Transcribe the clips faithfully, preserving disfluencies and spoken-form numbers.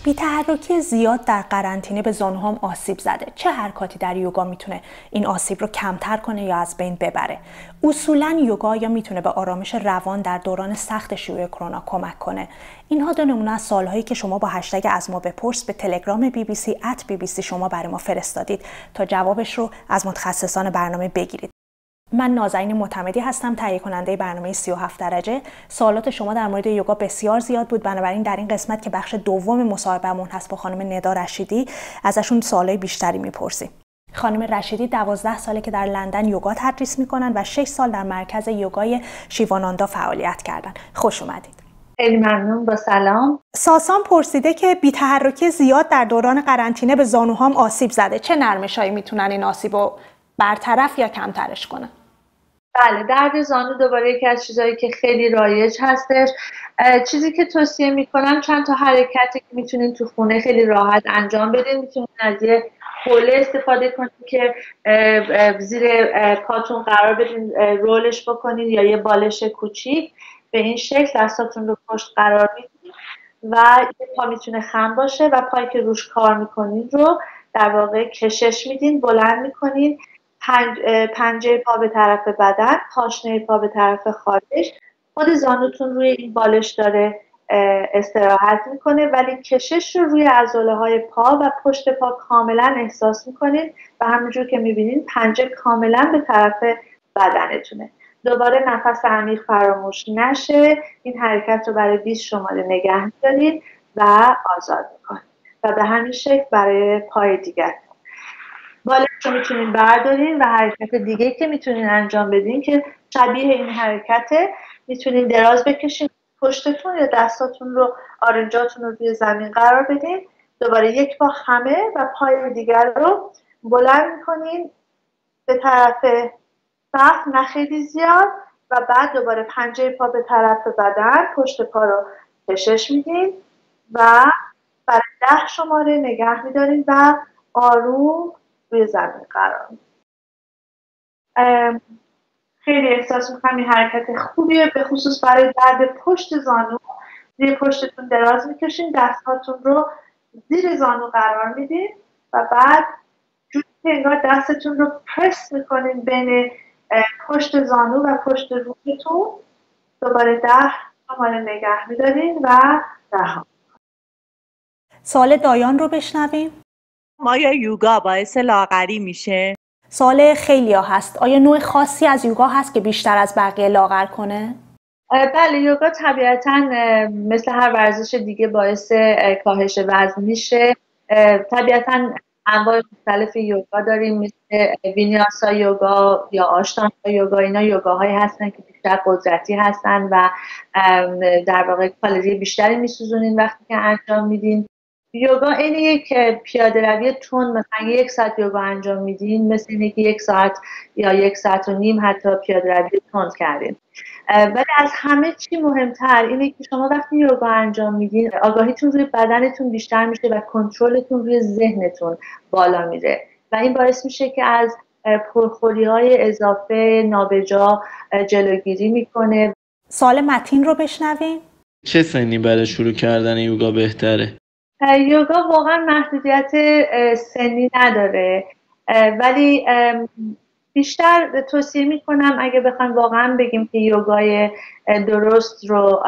بی‌تحرکی زیاد در قرنطینه به زانوهام آسیب زده. چه حرکاتی در یوگا میتونه این آسیب رو کمتر کنه یا از بین ببره؟ اصولاً یوگا یا میتونه به آرامش روان در دوران سخت شیوع کرونا کمک کنه. اینها دو نمونه از سوالهایی که شما با هشتگ از ما بپرس به تلگرام بی بی سی ات بی بی سی شما برای ما فرستادید تا جوابش رو از متخصصان برنامه بگیرید. من نازنین معتمدی هستم، تهیه کننده برنامه سی و هفت درجه. سوالات شما در مورد یوگا بسیار زیاد بود، بنابراین در این قسمت که بخش دوم مصاحبه‌مون هست با خانم ندا رشیدی ازشون سوالای بیشتری میپرسیم. خانم رشیدی دوازده ساله که در لندن یوگا تدریس میکنن و شش سال در مرکز یوگای شیواناندا فعالیت کردن. خوش اومدید. خیلی ممنون. با سلام. ساسان پرسیده که بی‌تحرکی زیاد در دوران قرنطینه به زانوهام آسیب زده. چه نرمشایی میتونن این آسیبو برطرف یا کمترش کنن؟ بله، درد زانو دوباره یکی از چیزایی که خیلی رایج هستش. چیزی که توصیه میکنم چند تا حرکتی که میتونین تو خونه خیلی راحت انجام بدین. میتونین از یه حوله استفاده کنین که زیر پاتون قرار بدین، رولش بکنین، یا یه بالش کوچیک. به این شکل دستاتون رو پشت قرار میدین و یه پا میتونه خم باشه و پایی که روش کار میکنین رو در واقع کشش میدین، بلند میکنین. پنج، پنجه پا به طرف بدن، پاشنه پا به طرف خارج. خود زانوتون روی این بالش داره استراحت میکنه، ولی کشش رو روی عضله های پا و پشت پا کاملا احساس میکنید و همونجور که میبینید پنجه کاملا به طرف بدنتونه. دوباره نفس عمیق فراموش نشه. این حرکت رو برای بیست شماره نگه میدارید و آزاد میکنید و به همین شکل برای پای دیگر. بالش رو میتونین بردارین و حرکت دیگه که میتونین انجام بدین که شبیه این حرکته، میتونین دراز بکشین پشتتون یا دستاتون رو، آرنجاتون رو روی زمین قرار بدین. دوباره یک پا خمه و پای دیگر رو بلند میکنین به طرف سقف، نه خیلی زیاد، و بعد دوباره پنجه پا به طرف بدن، پشت پا رو کشش میدین و برای ده شماره نگه میدارین و آروم روی زمین قرار میدین. خیلی احساس میکنم این حرکت خوبیه، به خصوص برای درد پشت زانو. زیر پشتتون دراز میکشین، دستاتون رو زیر زانو قرار میدین و بعد جوری که انگار دستتون رو پرس میکنین بین پشت زانو و پشت رویتون. دوباره ده شماره نگه میدارین و رها. سوال دایان رو بشنویم. آیا یوگا باعث لاغری میشه؟ سوال خیلی ها هست. آیا نوع خاصی از یوگا هست که بیشتر از بقیه لاغر کنه؟ بله، یوگا طبیعتاً مثل هر ورزش دیگه باعث کاهش وزن میشه. طبیعتاً انواع مختلف یوگا داریم، مثل وینیاسا یوگا یا آشتانگا یوگا. اینا یوگاهایی هستن که بیشتر قدرتی هستن و در واقع کالری بیشتری میسوزونین وقتی که انجام میدین. یوگا این یک پیاده روی تند، مثلا یک ساعت یوگا انجام میدین، مثل اینه که یک ساعت یا یک ساعت و نیم حتی پیاده روی تند کردین. ولی از همه چی مهمتر اینه که شما وقتی یوگا انجام میدین آگاهیتون روی بدنتون بیشتر میشه و کنترلتون روی ذهنتون بالا میره و این باعث میشه که از پرخوری های اضافه نابجا جلوگیری میکنه. سوال متین رو بشنویم. چه سنی برای شروع کردن یوگا بهتره؟ یوگا واقعا محدودیت سنی نداره، ولی بیشتر توصیه میکنم اگه بخوایم واقعا بگیم که یوگای درست رو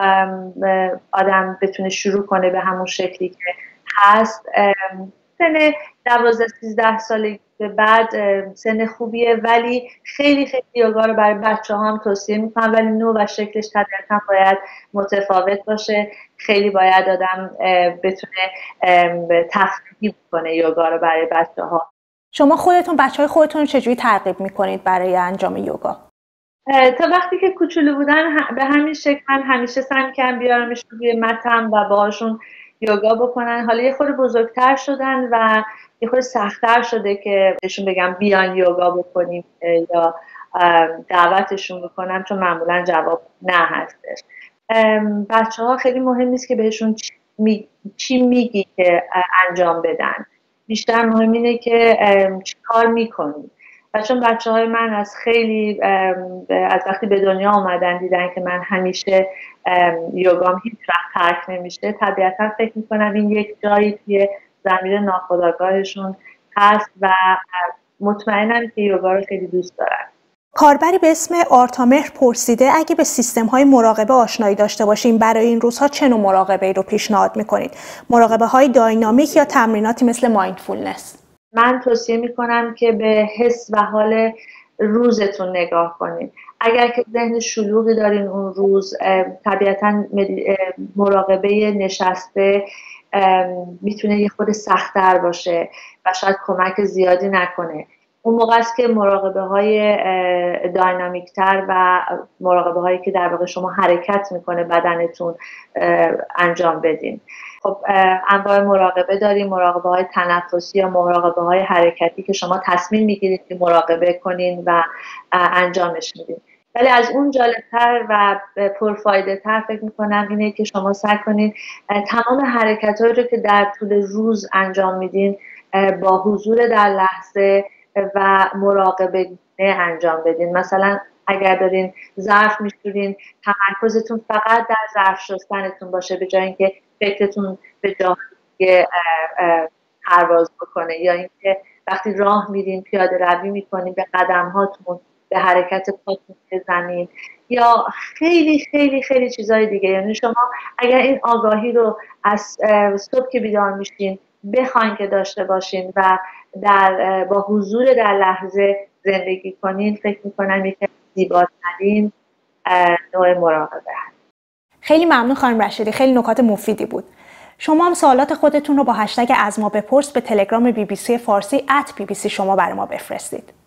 آدم بتونه شروع کنه به همون شکلی که هست، سن دوازده سیزده سالگی به بعد سن خوبیه، ولی خیلی خیلی یوگا رو برای بچه ها هم توصیه میکنم، ولی نوع و شکلش طبیعتاً باید متفاوت باشه. خیلی باید آدم بتونه تفریحی کنه یوگا رو برای بچه ها. شما خودتون بچه های خودتون رو چجوری ترغیب میکنید برای انجام یوگا؟ تا وقتی که کوچولو بودن به همین شکل من همیشه سعی می‌کردم بیارمشون روی متم و باهاشون یوگا بکنن. حالا یه خورده بزرگتر شدن و یه خورده سخت‌تر شده که بهشون بگم بیان یوگا بکنیم یا دعوتشون بکنم، چون معمولا جواب نه هستش. بچه ها خیلی مهم نیست که بهشون چی, می... چی میگی که انجام بدن، بیشتر مهم اینه که چی کار میکنی. و چون بچه های من از خیلی از وقتی به دنیا آمدن دیدن که من همیشه یوگام هیچ وقت ترک نمیشه، طبیعتا فکر میکنم این یک جایی توی ضمیر ناخودآگاهشون هست و مطمئنم که یوگا رو خیلی دوست دارن. کاربری به اسم آرتامهر پرسیده اگه به سیستم‌های مراقبه آشنایی داشته باشیم برای این روزها چه نوع مراقبه‌ای رو پیشنهاد می‌کنید؟ مراقبه‌های داینامیک یا تمریناتی مثل مایندفولنس؟ من توصیه می‌کنم که به حس و حال روزتون نگاه کنید. اگر که ذهن شلوغی دارین اون روز، طبیعتاً مراقبه نشسته میتونه یه خود سخت‌تر باشه و شاید کمک زیادی نکنه. اون موقع است که مراقبه های داینامیک تر و مراقبه هایی که در واقع شما حرکت میکنه بدنتون انجام بدین. خب انواع مراقبه داریم، مراقبه های تنفسی یا مراقبه های حرکتی که شما تصمیم میگیرید که مراقبه کنین و انجامش میدین. ولی از اون جالبتر و پرفایده تر فکر میکنم اینه که شما سعی کنین تمام حرکت هایی رو که در طول روز انجام میدین با حضور در لحظه و مراقبه انجام بدین. مثلا اگر دارین ظرف میشورین، تمرکزتون فقط در ظرف شستنتون باشه به جای اینکه فکرتون به جای دیگه پرواز بکنه، یا اینکه وقتی راه میرین پیاده روی میکنین به قدم هاتون، به حرکت پاتون بزنین، یا خیلی خیلی خیلی چیزای دیگه. یعنی شما اگر این آگاهی رو از صبح که بیدار میشین بخواین که داشته باشین و در با حضور در لحظه زندگی کنین، فکر میکنم یکی از زیباترین نوع مراقبه هست. خیلی ممنون خانم رشیدی، خیلی نکات مفیدی بود. شما هم سوالات خودتون رو با هشتگ از ما بپرس به تلگرام بی بی سی فارسی ات بی بی سی شما برای ما بفرستید.